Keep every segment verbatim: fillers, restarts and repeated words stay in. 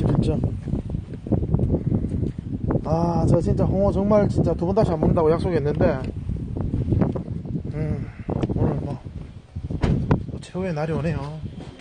칠십칠 점. 아, 저 진짜 홍어 정말 진짜 두 번 다시 안 먹는다고 약속했는데, 음, 오늘 뭐, 최후의 날이 오네요.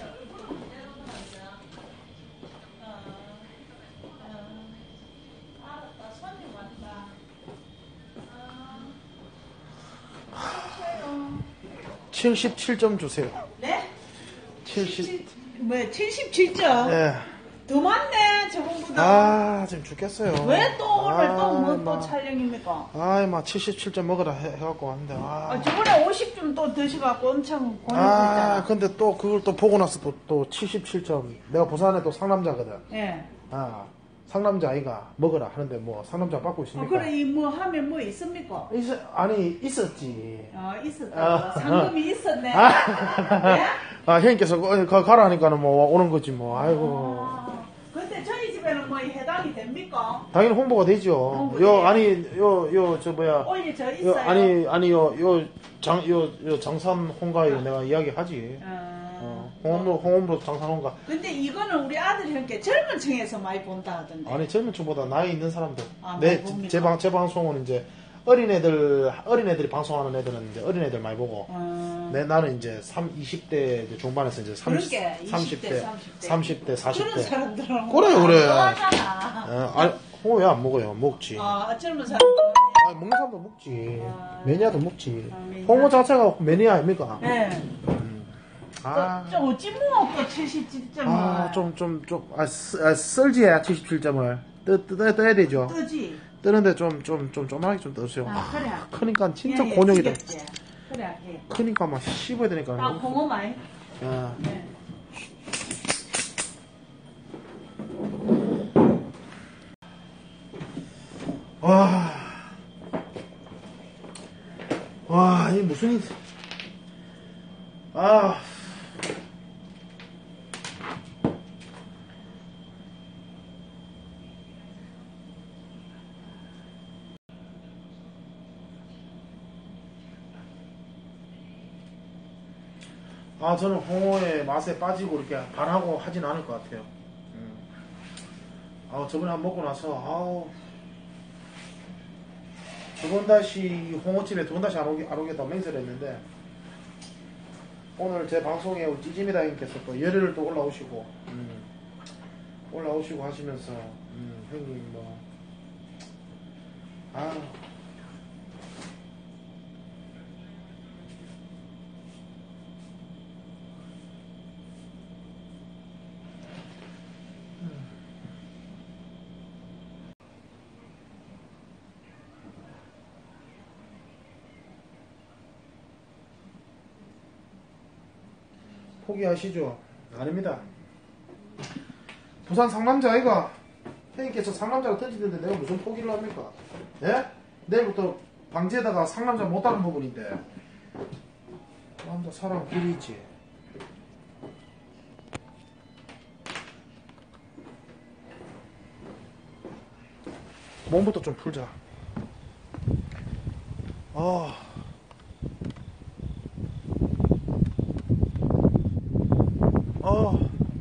칠십칠 점 주세요. 네? 칠십, 뭐 칠십칠 점? 예. 더 많네, 저번보다. 아, 지금 죽겠어요. 왜 또 오늘 아, 또 뭐 또 마. 촬영입니까? 아이, 막 칠십칠 점 먹으라 해, 해갖고 왔는데, 아. 아, 저번에 오십 점 또 드셔갖고 엄청 아, 고생했잖아. 근데 또 그걸 또 보고 나서 또, 또 칠십칠 점. 내가 부산에 또 상남자거든. 예. 아, 상남자 아이가 먹으라 하는데 뭐 상남자 받고 어, 있습니까? 그래, 이 뭐 하면 뭐 있습니까? 있, 아니, 있었지. 어, 있었다고. 아, 상금이 있었네. 아, 네? 아, 형님께서 거, 거 가라 하니까는 뭐 오는 거지 뭐. 아이고. 아, 근데 저희 집에는 뭐 해당이 됩니까? 당연히 홍보가 되죠. 홍보 요, 돼요? 아니, 요, 요, 저 뭐야. 올려 저 요, 있어요? 아니, 아니, 요, 요, 장, 요, 요 장산 홍가에 내가 이야기 하지. 어, 홍업로, 홍업로 장산 홍가. 근데 이거는 우리 아들이 그렇게 젊은 층에서 많이 본다 하던데. 아니, 젊은 층보다 나이 있는 사람들. 아, 내, 많이 봅니까? 제 방, 제 방송은 이제 어린애들, 어린애들이 방송하는 애들은 이제 어린애들 많이 보고. 어... 내, 나는 이제 삼, 이십 대 중반에서 이제 삼십, 그러게, 삼십 대, 이십 대, 삼십 대. 삼십 대, 사십 대. 그런 사람들은 그래, 그래. 좋아하잖아. 어, 아니, 홍어 왜 안 먹어요? 먹지. 아, 젊은 사람들은. 아, 먹는 사람도 먹지. 아, 매니아도 먹지. 아, 매니아. 홍어 자체가 매니아 아닙니까? 네. 아, 또, 좀 어찌 뭐, 또 칠십칠 점을. 아, 좀, 좀, 좀, 아, 쓰, 아 썰지야, 칠십칠 점을. 뜨, 뜨, 떠야 되죠. 뜨지? 뜨는데 좀, 좀, 좀, 조만하게 좀 떠주세요. 아, 그래. 크니까 진짜 예, 예, 곤욕이다. 지겹지. 그래, 예. 크니까 막 씹어야 되니까. 딱 홍어 많이. 아, 네. 와, 와, 이 무슨, 일- 아, 아, 저는 홍어의 맛에 빠지고 이렇게 반하고 하진 않을 것 같아요. 음. 아, 저번에 한 번 먹고 나서, 아우, 두 번 다시 홍어집에 두 번 다시 안 오게, 안 오겠다고 맹세를 했는데, 오늘 제 방송에 우리 찌짐이다 형께서 또 열흘을 또 올라오시고, 음, 올라오시고 하시면서, 음, 형님 뭐, 아, 포기하시죠? 아닙니다. 부산 상남자 아이가 형님께서 상남자로 던지는데 내가 무슨 포기를 합니까? 예? 내일부터 방지에다가 상남자 못하는 부분인데 남자 사람 길이 있지. 몸부터 좀 풀자. 아. 어.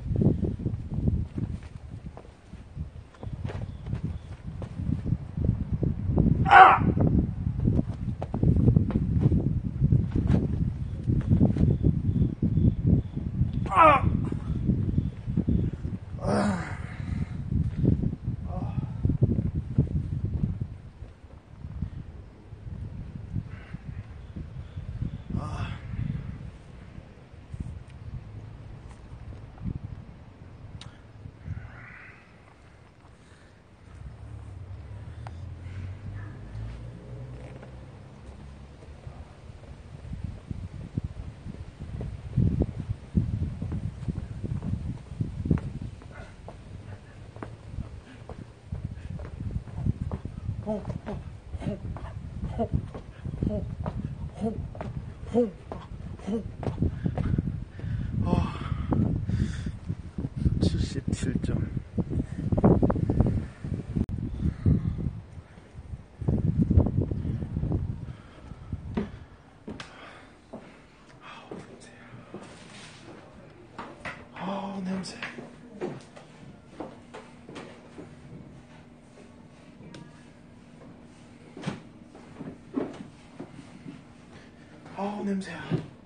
아! 아! 아! 홍, 홍, 홍, 홍, 홍, 홍, 홍, 홍. 아, 칠십칠 점. 아우, 냄새. 냄새야.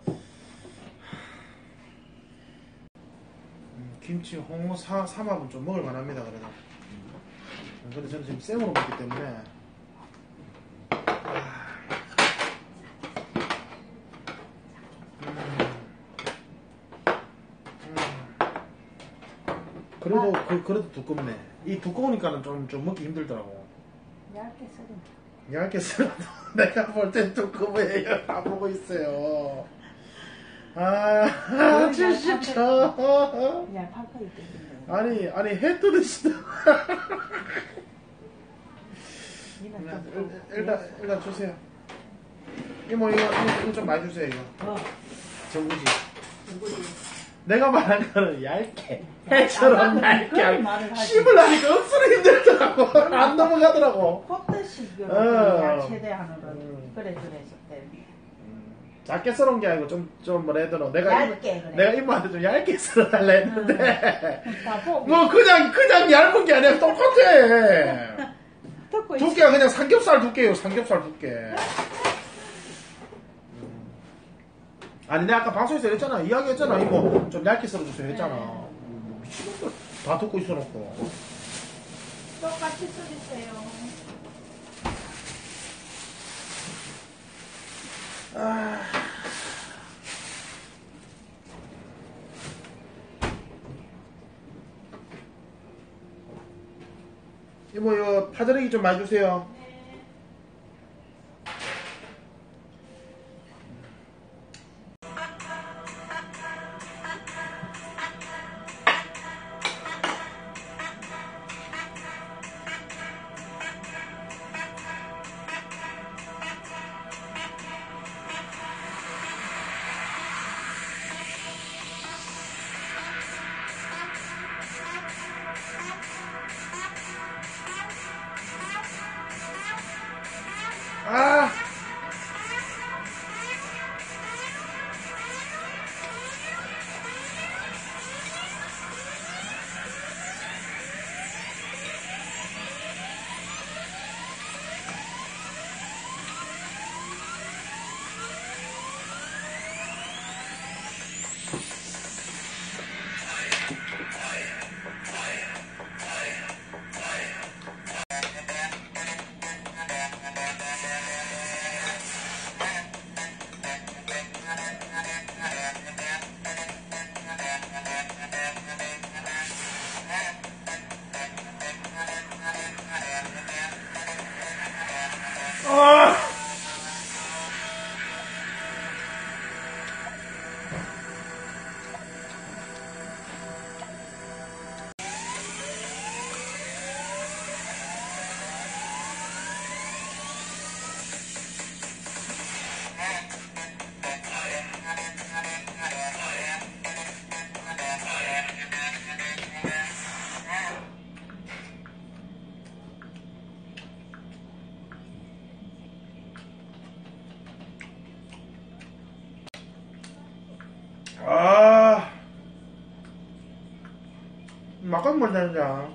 음, 김치, 홍어, 사, 삼합은 좀 먹을 만합니다. 그래도. 음, 근데 저는 지금 생으로 먹기 때문에. 아. 그래도 그 그래도 두껍네. 이 두꺼우니까는 좀 좀 먹기 힘들더라고. 얇게 썰은. 얇게 썰어도 내가 볼 땐 두꺼워요. 안 보고 있어요. 아, 진짜. 얇할 거 있거든요. 아니 아니 해 뜨듯이. 일단 일단 일단 주세요. 이모 이거 이거 좀 많이 주세요 이거. 어. 정구지. 누구지? 내가 말한 거는 얇게 해처럼 얇게 그런 말을 하지. 씹으려니까 억수로 힘들더라고. 안 넘어가더라고. 컵듯이 어. 최대한으로 음. 그래 그래서 때 작게 썰은 게 아니고 좀, 좀 뭐라 해야 되나. 내가, 얇게 이모, 그래. 내가 이모한테 좀 얇게 썰어달라 했는데. 다 보고 뭐 그냥, 그냥 얇은 게 아니라 똑같아. 듣고 있어. 두께가 그냥 삼겹살 두께요, 삼겹살 두께. 음. 아니, 내가 아까 방송에서 했잖아. 이야기 했잖아. 이모, 좀 얇게 썰어주세요 했잖아. 음, 미치겠다. 다 듣고 있어놓고. 똑같이 써주세요. 아. 이모, 이거 파절이기 좀 많이 주세요. 아! 아! 아, 막간 못하는다.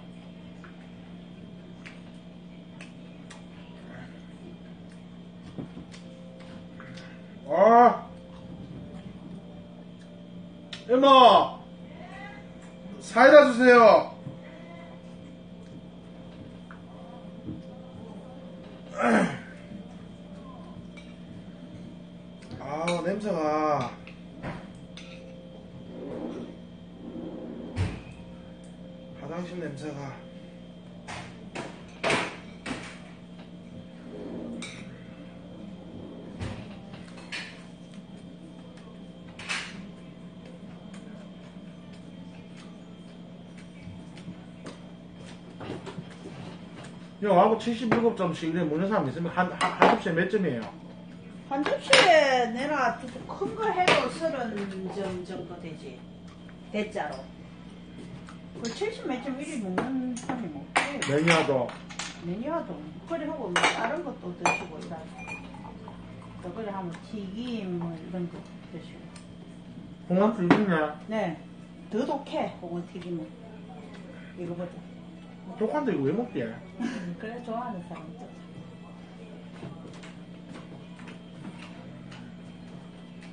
아, 이모, 사이다 주세요. 아, 냄새가. 화장실 냄새가. 형, 하고 칠십칠 점씩 이래 먹는 사람 있으면 한, 한, 한 접시에 몇 점이에요? 한 접시에 내가 큰 거 해도 서른 점 정도 되지. 대짜로. 그 칠십 몇 점 일이 먹는 사람이 뭐 없지. 매니아도. 메뉴도 그래 하고 뭐 다른 것도 드시고 이런. 또 그래 하면 튀김 뭐 이런 거 드시고. 홍어 튀김네. 네. 더 독해 홍어 튀김은. 이거보다. 똑한데 이거 왜 먹지? 그래 좋아하는 사람들.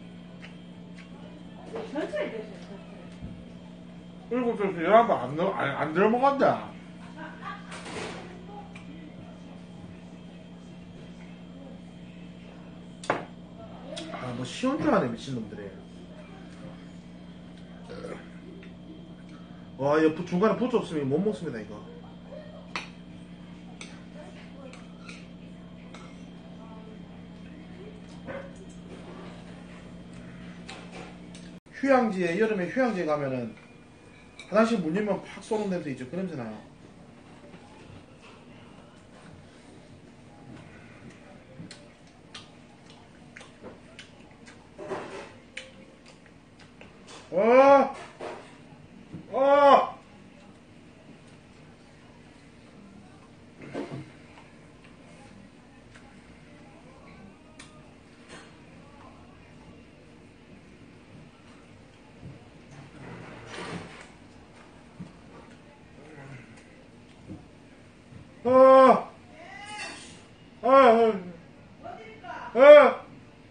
천천히 드세요. 천천히. 일곱 살 열한 번안 넣, 안, 안 들어먹었다. 아, 뭐 시원 줄 아네, 미친놈들이. 와, 이거 중간에 부추 없으면 못 먹습니다, 이거. 휴양지에, 여름에 휴양지에 가면은 화장실 문 열면 팍 쏘는 냄새 있죠? 그 냄새 나요. 어! 어! 어! 어! 어! 어!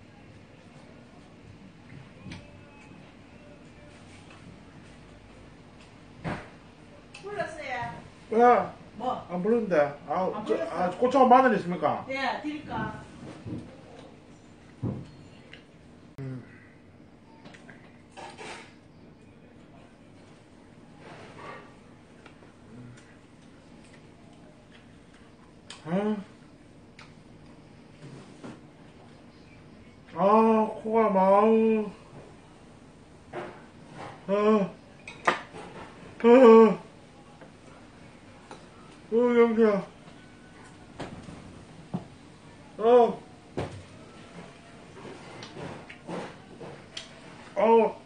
불렀어요. 야, 뭐? 안 부르는데. 아, 안 저, 불렀어? 아, 고추가 마늘 있습니까? 네, 드릴까? 아, 아, 코가 마우. 아, 아, 어, 영수야. 어, 어.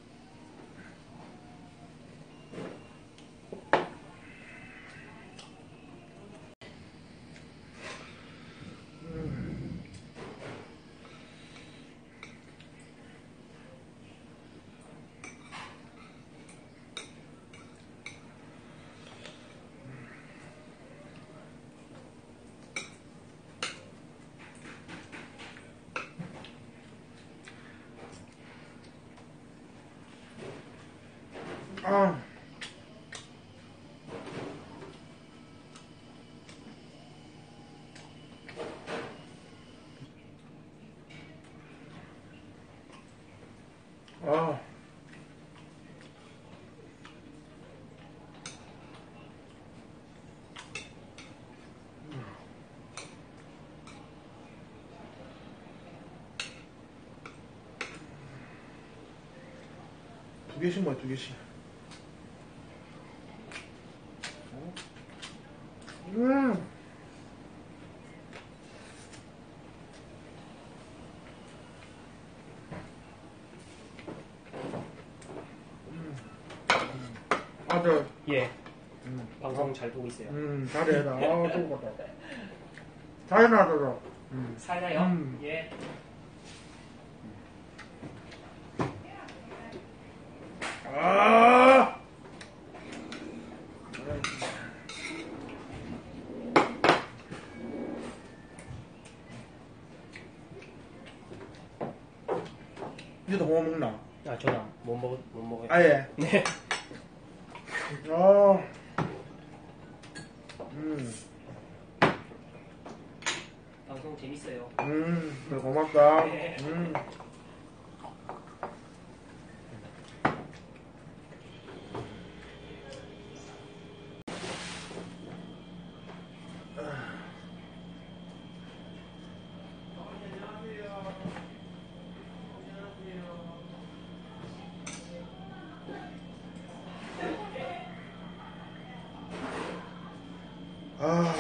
아. 아. 두 개씩 뭐야, 두 개씩. 음. 아들. 예, 음, 방송 잘 보고 있어요. 음, 잘해라. 아, 좋겠다. 잘해라, 아들. 음. 살려요? 음. 예. 아! 니도 고마 먹나? 아, 저는 못 먹, 못 먹어요. 아예. 네. 아. 음. 방송 재밌어요. 음. 그래, 고맙다. 네. 음. 아.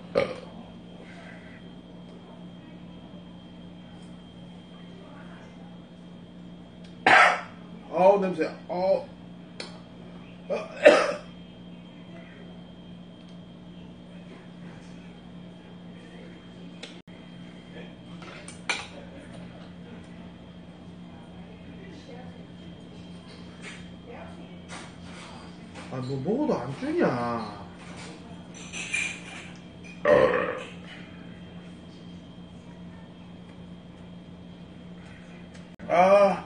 아우 냄새. 아우. 아, 뭐 먹어도 안 주냐. 아.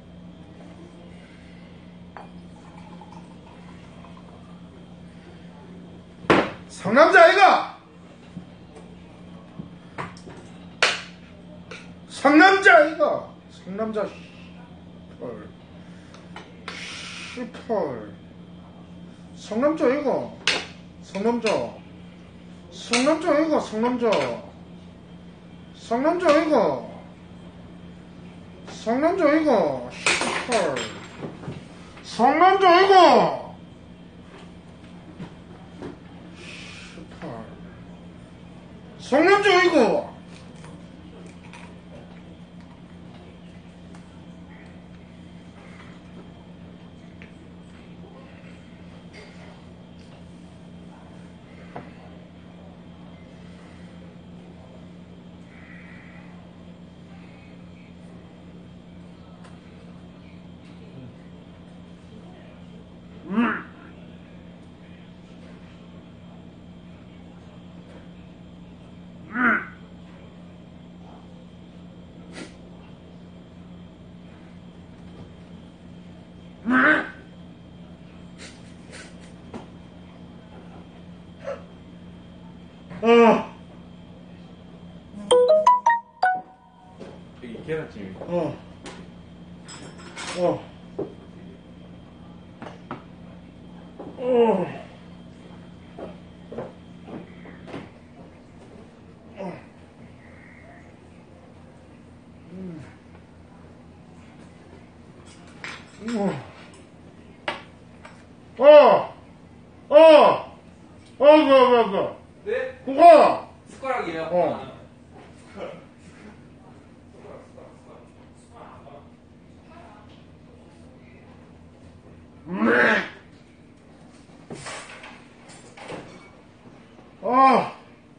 상남자 아이가! 상남자 아이가! 상남자 헐. 씨펄. 상남자 아이가! 상남자. 상남자 아이가! 상남자. 상남자 아이가! 상남자 아이가! 씨펄. 상남자 아이가! 상남자 이거. 음. 어. 여기 계란찜. 어. 어. 어. 어. 어. 어. 어, 그, 그, 그. 네? 그거. 숟가락이에요. 어. 아.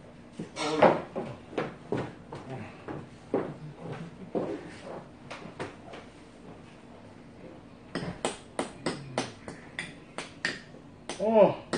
어.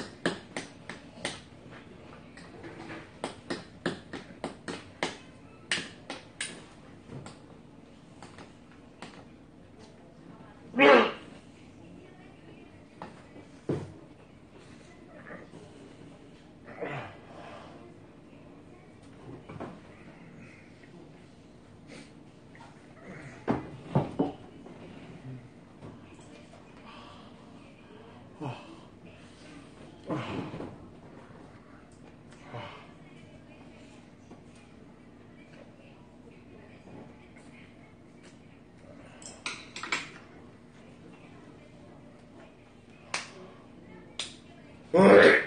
어이.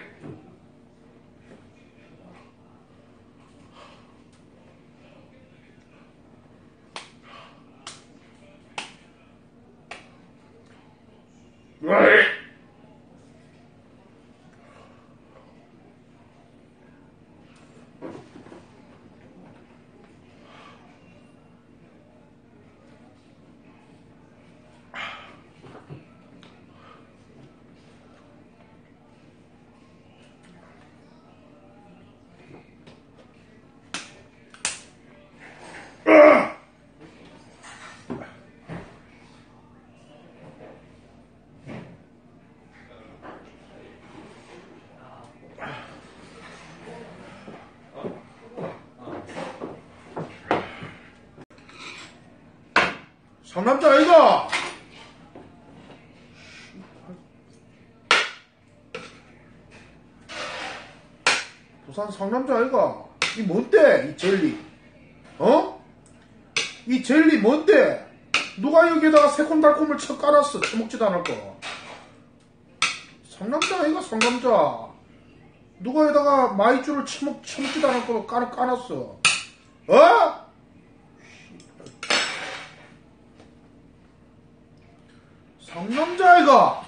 어이. 상남자 아이가. 부산 상남자 아이가. 이 뭔데 이 젤리. 어? 이 젤리 뭔데. 누가 여기에다가 새콤달콤을 쳐 깔았어. 처먹지도 않을 거. 상남자 아이가 상남자. 누가 여기다가 마이쮸를 처먹, 처먹지도 않을 거로 까놓, 까놨어. 어? 상남자애가.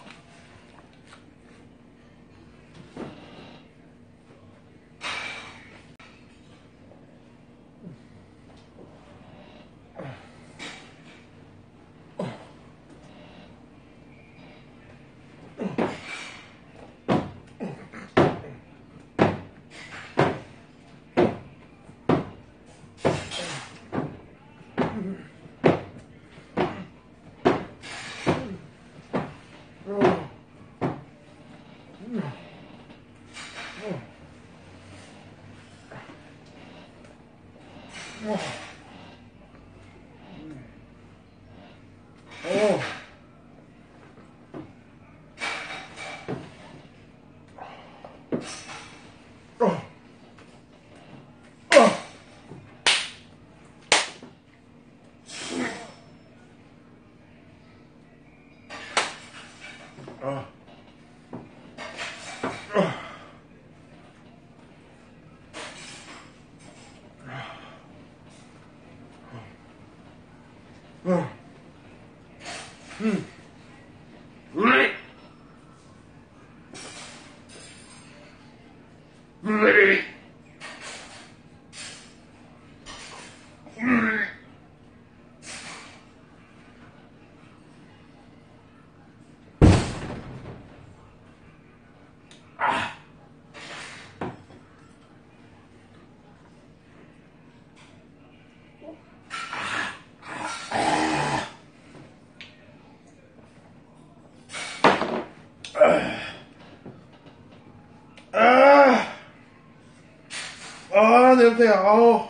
아, 냄새, 아우.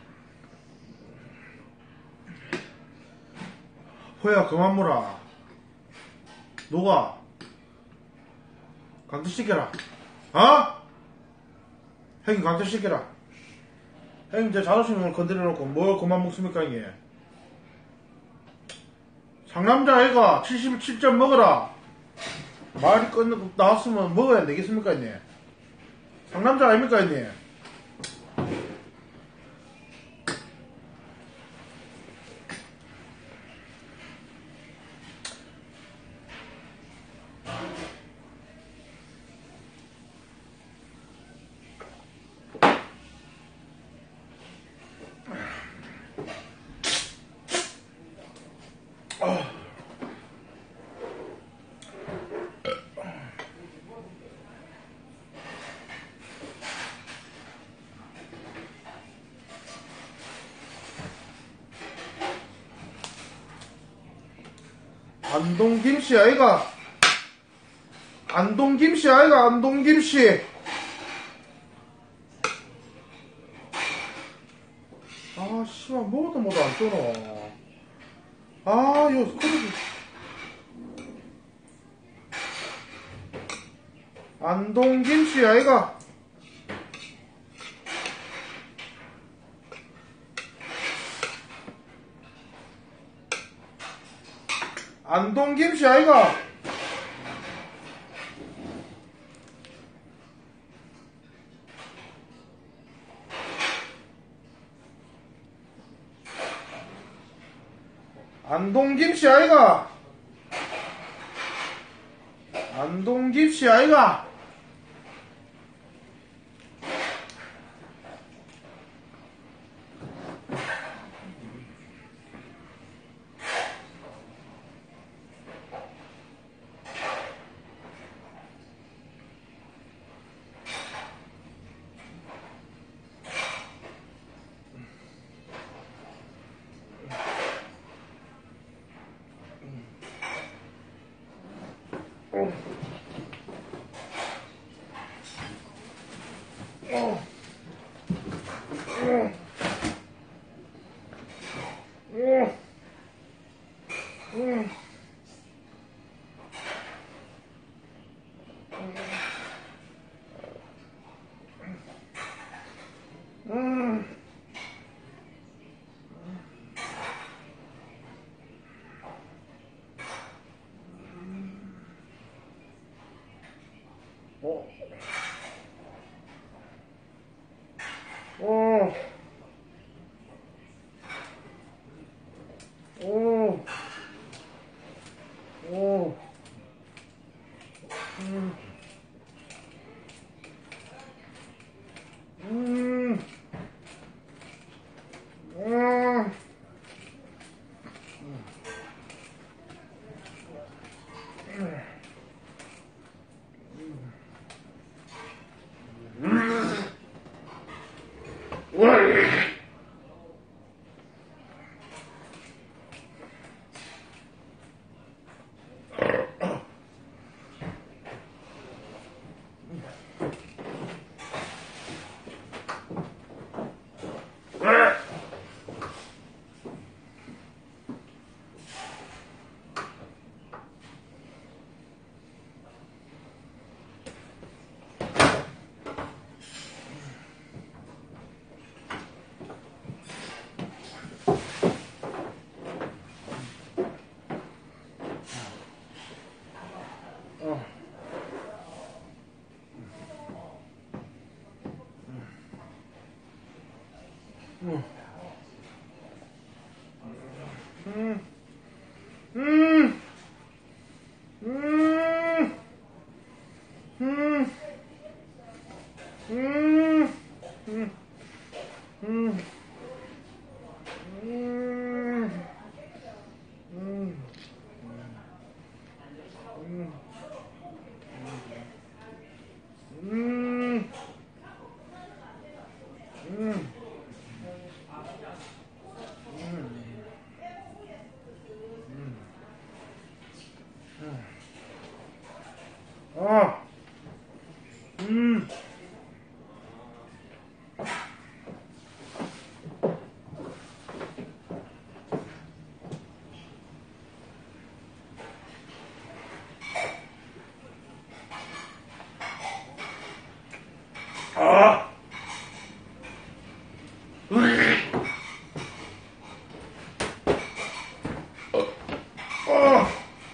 호야, 그만 물어. 누가? 강퇴시켜라. 어? 형님 강퇴시켜라. 형님 제 자존심을 건드려놓고 뭘 그만 먹습니까, 이게? 상남자 애가 칠십칠 점 먹어라. 말이 끝 나왔으면 먹어야 되겠습니까, 이니? 상남자 아닙니까, 이니? 안동김씨 아이가. 안동김씨 아이가. 안동김씨. 아 씨발 먹어도 뭐도 안 떠노. 아 이거 스크립. 안동김씨 아이가. 안동김씨 아이가. 안동김씨 아이가. 안동김씨 아이가. 오. 오. 음. 음. 음. 음. 음. 음. 음. 음. 음. 음. 음. 음. 음. 음. 음. 아. 음. 아. 아.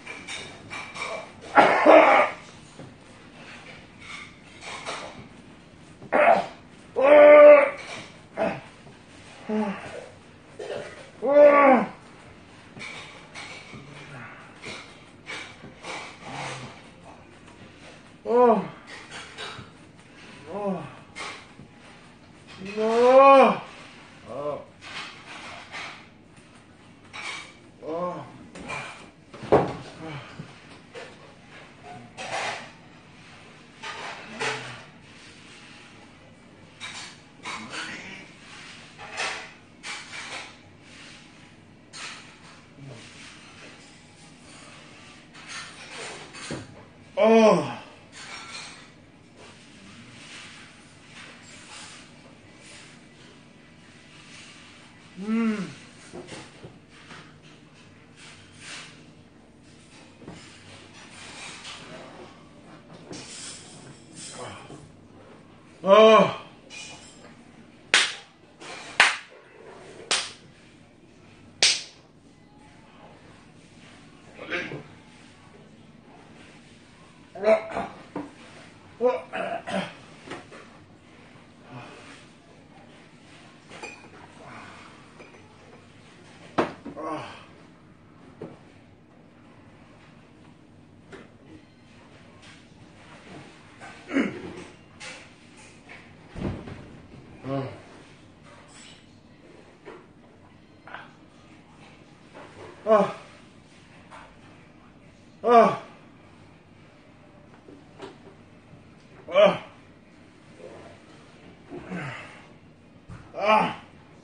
아. 어. 어. 어. 어. 어. 어. 음. 어. 아. 아. 아. 아.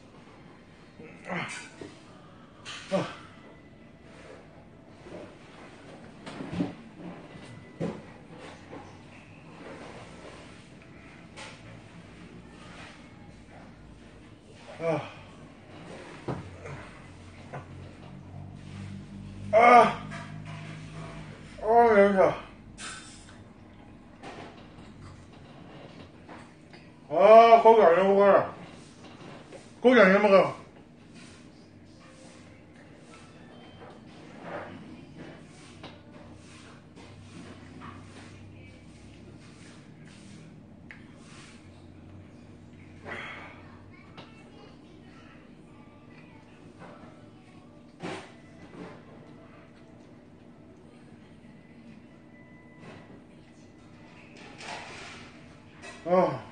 아. 아. 어, 여기서. 아, 고기 안 해먹어라. 고기 안 해먹어. 아.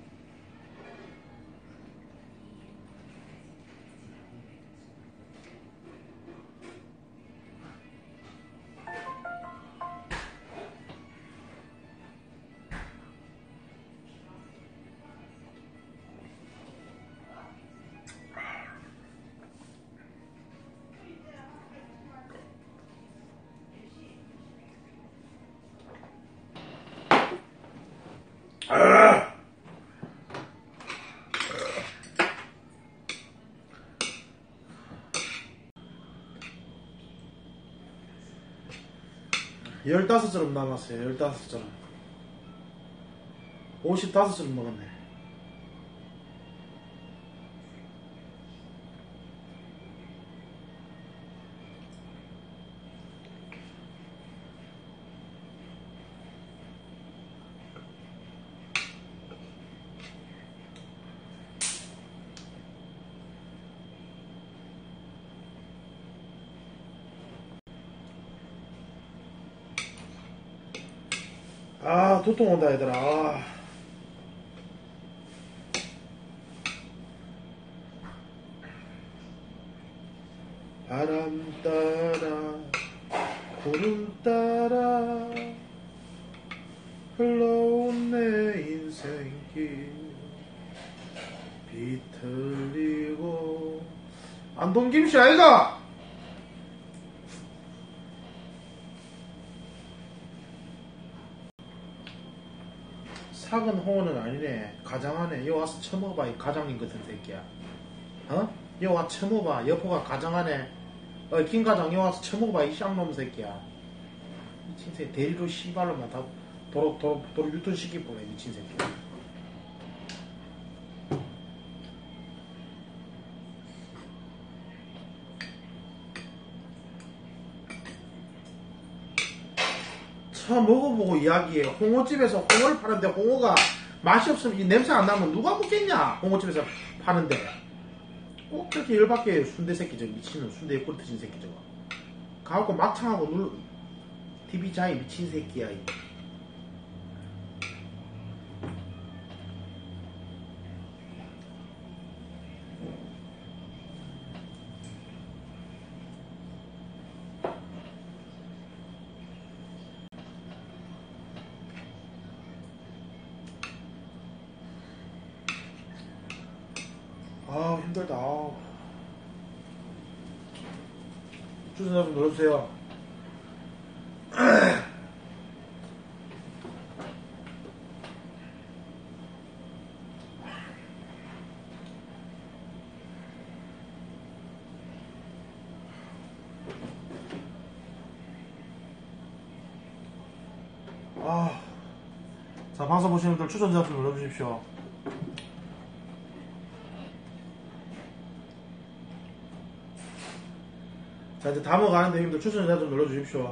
열다섯 점남았어요 열다섯 점. 오십오 점 먹었네. 아, 두통 온다, 얘들아. 아. 바람 따라, 구름 따라, 흘러온 내 인생길, 비틀리고, 안동김씨 아이가? 삭은 홍어는 아니네. 가장하네. 여 와서 처먹어봐. 이 가장님 같은 새끼야. 어? 여 와 처먹어봐. 여포가 가장하네. 어, 김가장 여 와서 처먹어봐. 이 쌍놈 새끼야. 미친 새끼. 대리로 씨발로만 다 도로, 도로, 도로 유턴시키보네. 미친 새끼야. 처음 먹어보고 이야기해. 홍어집에서 홍어를 파는데 홍어가 맛이 없으면 이 냄새 안 나면 누가 먹겠냐? 홍어집에서 파는데 꼭 그렇게 열받게 순대 새끼 저거 미친놈 순대에 꿀 터진 새끼 저거 가갖고 막창하고 눌 티비 자이 미친 새끼야. 이. 아 힘들다. 아. 주선자 좀 눌러주세요. 아. 자, 방송 보시는 분들 추천자 좀 눌러주십시오. 자, 이제 다 먹어가는데 형님들 추천자 좀 눌러주십시오.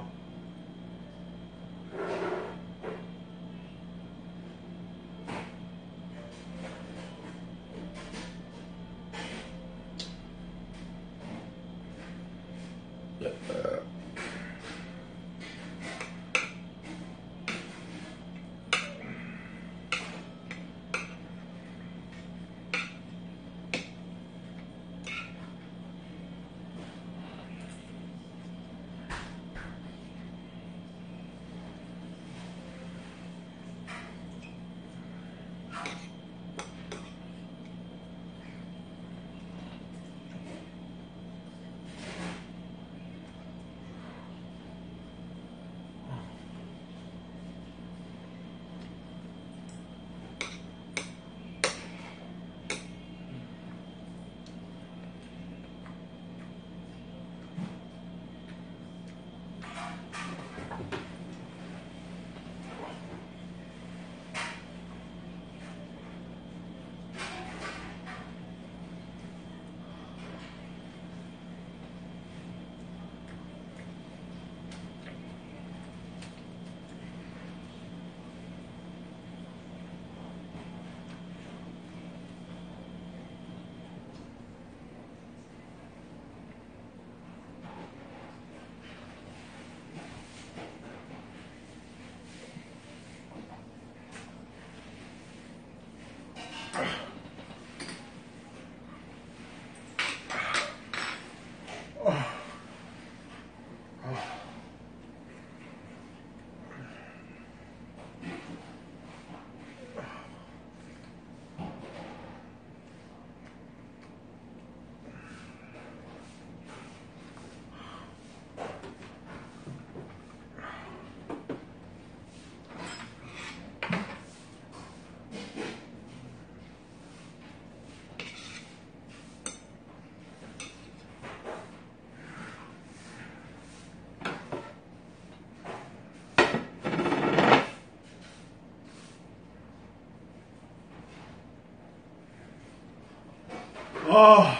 아.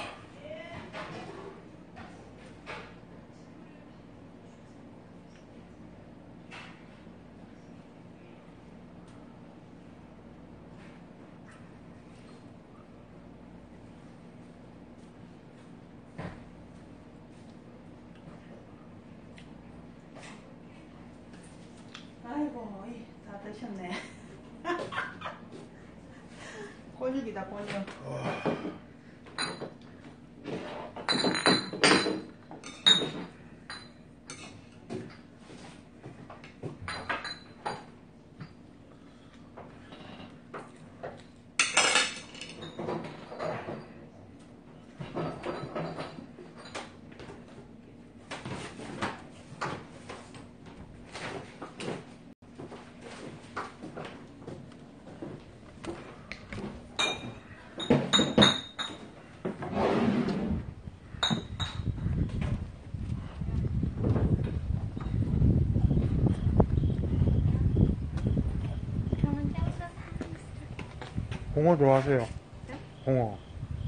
아이고, 이, 다 드셨네. 곤육이다, 곤육. 홍어 좋아하세요? 홍어.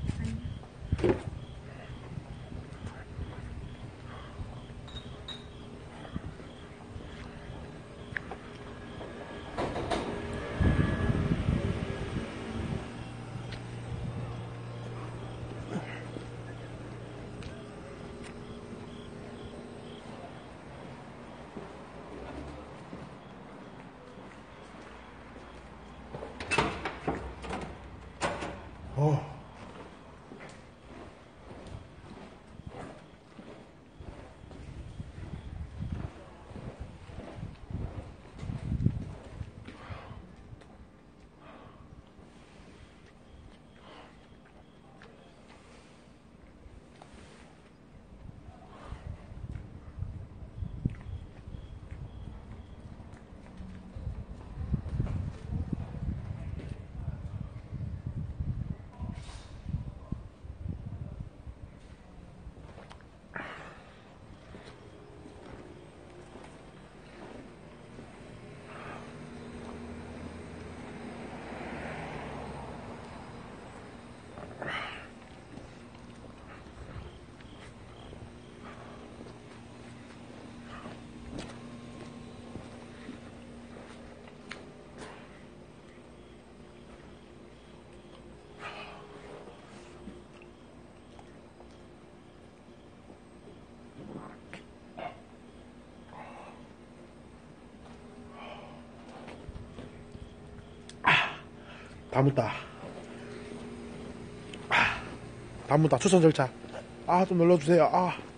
어. 다 묻다. 아, 다 묻다. 추천 절차. 아, 좀 눌러주세요. 아.